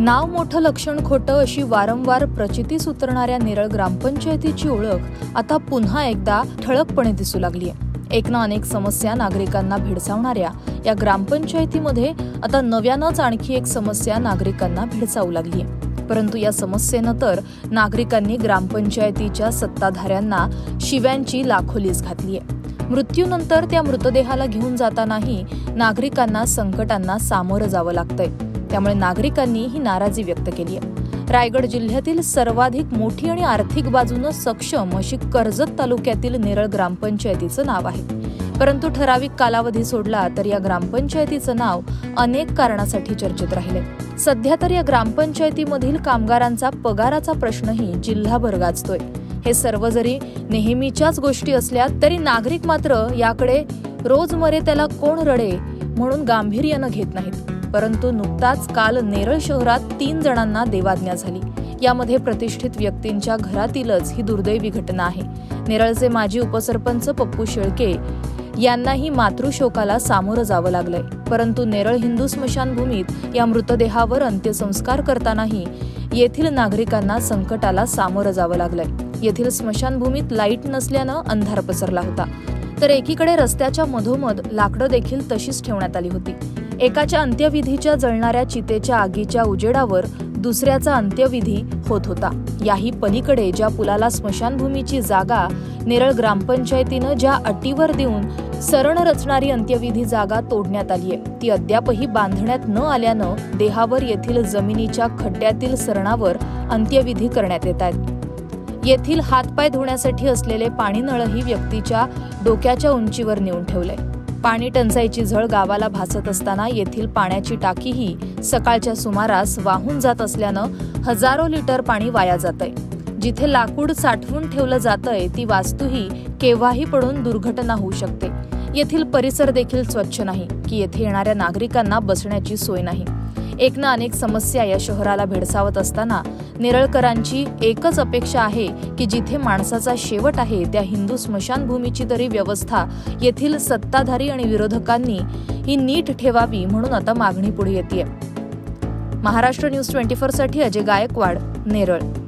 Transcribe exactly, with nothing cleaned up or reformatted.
नाव मोठं लक्षण खोटं अशी वारंवार प्रचितीस उतरणाऱ्या नेरळ ग्रामपंचायतीची ओळख आता पुन्हा एकदा ठळकपणे दिसू लागली आहे। एक ना अनेक समस्या नागरिकांना भेडसावणाऱ्या या ग्रामपंचायतीमध्ये आता नव्यानंच आणखी एक समस्या नागरिकांना भेडसावू लागली आहे। परंतु या समस्येनं तर नागरिकांनी ग्रामपंचायतीच्या सत्ताधाऱ्यांना शिव्यांची लाखोलीस घातली आहे। मृत्यूनंतर त्या मृतदेहाला घेऊन जातानाही नागरिकांना संकटांना सामोरं जावं लागतंय। त्यामुळे नागरिकांनी ही नाराजी व्यक्त केली आहे। रायगड जिल्ह्यातील सर्वाधिक मोठी आणि आर्थिक बाजूनं सक्षम अशी कर्जत तालुक्यातील नेरळ ग्रामपंचायतीचं नाव आहे। परंतु ठराविक कालावधी सोडला तर या ग्रामपंचायतीचं नाव अनेक कारणासाठी चर्चेत राहिले। सध्या तर या ग्रामपंचायतीमधील कामगारांचा पगाराचा प्रश्नही जिल्हाभर गाजतोय। हे सर्व जरी नेहमीच्याच गोष्टी असल्या तरी नागरिक मात्र याकडे रोज मरे त्याला कोण रडे म्हणून गांभीर्यानं घेत नाहीत। परंतु नुकताच काल नेरळ शहरात तीन जणांना देवाज्ञा झाली। यामध्ये प्रतिष्ठित व्यक्तींच्या घरातीलच ही दुर्दैवी घटना आहे। नेरळचे माजी उपसरपंच पप्पू शेळके यांनाही मातृशोकाला सामोरं जावं लागलंय। परंतु नेरळ हिंदू स्मशानभूमीत या मृतदेहावर अंत्यसंस्कार करतानाही येथील नागरिकांना संकटाला सामोरं जावं लागलंय। येथील स्मशानभूमीत लाईट नसल्यानं अंधार पसरला होता, तर एकीकडे रस्त्याच्या मधोमध लाकडं देखील तशीच ठेवण्यात आली होती। एकाच्या अंत्यविधीच्या जळणाऱ्या चितेच्या आगीच्या उजेडावर दुसऱ्याचा अंत्यविधी होत होता। याही पलीकडे ज्या पुलाला स्मशानभूमीची जागा नेरळ ग्रामपंचायतीनं ज्या अटीवर देऊन सरण रचणारी अंत्यविधी जागा तोडण्यात आलीय, ती अद्यापही बांधण्यात न आल्यानं देहावर येथील जमिनीच्या खड्ड्यातील सरणावर अंत्यविधी करण्यात येत आहेत। येथील हातपाय धुण्यासाठी असलेले पाणी नळही व्यक्तीच्या डोक्याच्या उंचीवर नेऊन ठेवलंय। पाणी टंचाईची झळ गावाला भासत असताना येथील पाण्याची टाकीही सकाळच्या सुमारास वाहून जात असल्यानं हजारो लिटर पाणी वाया जातंय। जिथे लाकूड साठवून ठेवलं जातंय ती वास्तूही केव्हाही पडून दुर्घटना होऊ शकते। येथील परिसर देखील स्वच्छ नाही की येथे येणाऱ्या नागरिकांना बसण्याची सोय नाही। एक ना अनेक समस्या या शहराला भेडसावत असताना नेरळकरांची एकच अपेक्षा आहे की जिथे माणसाचा शेवट आहे त्या हिंदू स्मशानभूमीची तरी व्यवस्था येथील सत्ताधारी आणि विरोधकांनी ही नीट ठेवावी म्हणून आता मागणी पुढे येतेय। महाराष्ट्र न्यूज ट्वेंटी फोर साठी अजय गायकवाड, नेरळ।